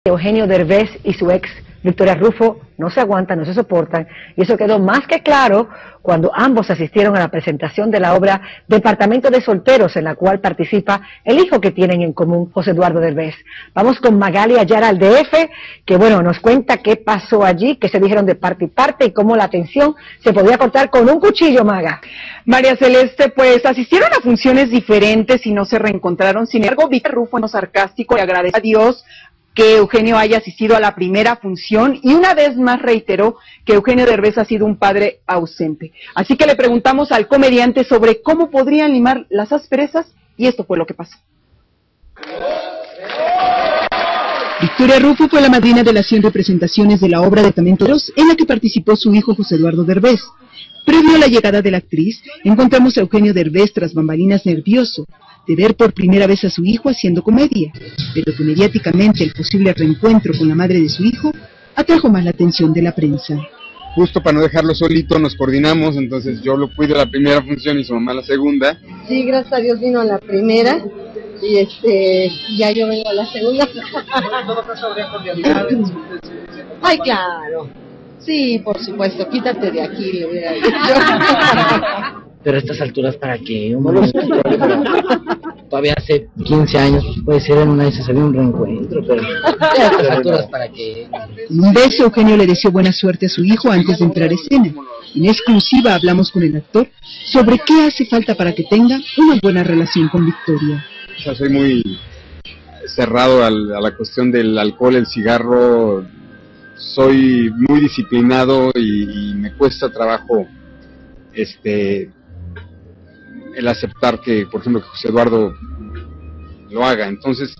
Eugenio Derbez y su ex Victoria Rufo no se aguantan, no se soportan, y eso quedó más que claro cuando ambos asistieron a la presentación de la obra Departamento de Solteros, en la cual participa el hijo que tienen en común, José Eduardo Derbez. Vamos con Magali Ayala al DF, que bueno, nos cuenta qué pasó allí, qué se dijeron de parte y parte, y cómo la tensión se podía cortar con un cuchillo, Maga. María Celeste, pues asistieron a funciones diferentes y no se reencontraron. Sin embargo, Victoria Rufo, en lo sarcástico, le agradece a Dios que Eugenio haya asistido a la primera función y una vez más reiteró que Eugenio Derbez ha sido un padre ausente. Así que le preguntamos al comediante sobre cómo podrían limar las asperezas y esto fue lo que pasó. Victoria Rufo fue la madrina de las 100 representaciones de la obra Departamento de Solteros, en la que participó su hijo José Eduardo Derbez. Previo a la llegada de la actriz, encontramos a Eugenio Derbez tras bambalinas nervioso de ver por primera vez a su hijo haciendo comedia, pero que mediáticamente el posible reencuentro con la madre de su hijo atrajo más la atención de la prensa. Justo para no dejarlo solito nos coordinamos, entonces yo lo cuido la primera función y su mamá la segunda. Sí, gracias a Dios vino a la primera y ya yo vengo a la segunda. Ay, claro. Sí, por supuesto, quítate de aquí, le hubiera dicho. Pero a estas alturas, ¿para qué? Todavía hace 15 años, puede ser en una de esas había un reencuentro, pero a estas alturas, ¿para qué? En un beso, Eugenio le deseó buena suerte a su hijo antes de entrar a escena. En exclusiva hablamos con el actor sobre qué hace falta para que tenga una buena relación con Victoria. O sea, soy muy cerrado a la cuestión del alcohol, el cigarro, soy muy disciplinado y me cuesta trabajo el aceptar que, por ejemplo, que José Eduardo lo haga, entonces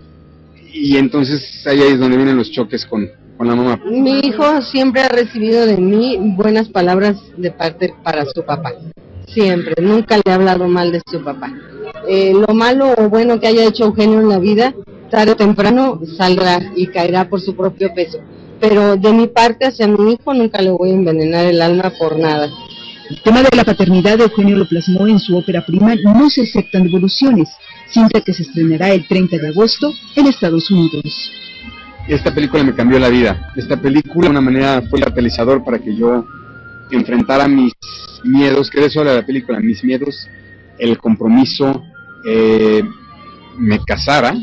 ahí es donde vienen los choques con la mamá. Mi hijo siempre ha recibido de mí buenas palabras de parte para su papá, siempre, nunca le ha hablado mal de su papá. Lo malo o bueno que haya hecho Eugenio en la vida, tarde o temprano saldrá y caerá por su propio peso, pero de mi parte hacia mi hijo nunca le voy a envenenar el alma por nada. El tema de la paternidad de Eugenio lo plasmó en su ópera prima No se aceptan devoluciones, cinta que se estrenará el 30 de agosto en Estados Unidos. Esta película me cambió la vida. Esta película de una manera fue el catalizador para que yo enfrentara mis miedos, que de eso era la película, mis miedos, el compromiso, me casara.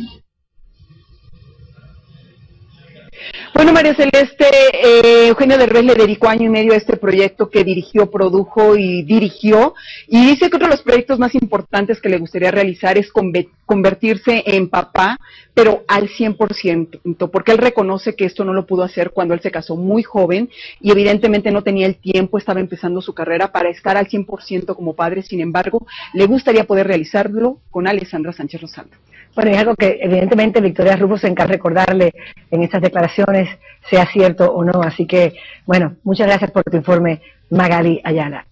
Bueno, María Celeste, Eugenio Derbez le dedicó 1 año y medio a este proyecto que dirigió, produjo y dirigió, y dice que otro de los proyectos más importantes que le gustaría realizar es convertirse en papá, pero al 100%, porque él reconoce que esto no lo pudo hacer cuando él se casó muy joven y evidentemente no tenía el tiempo, estaba empezando su carrera para estar al 100% como padre. Sin embargo, le gustaría poder realizarlo con Alessandra Sánchez Rosaldo. Bueno, es algo que evidentemente Victoria Rufo se encarga de recordarle en estas declaraciones, sea cierto o no. Así que, bueno, muchas gracias por tu informe, Magali Ayala.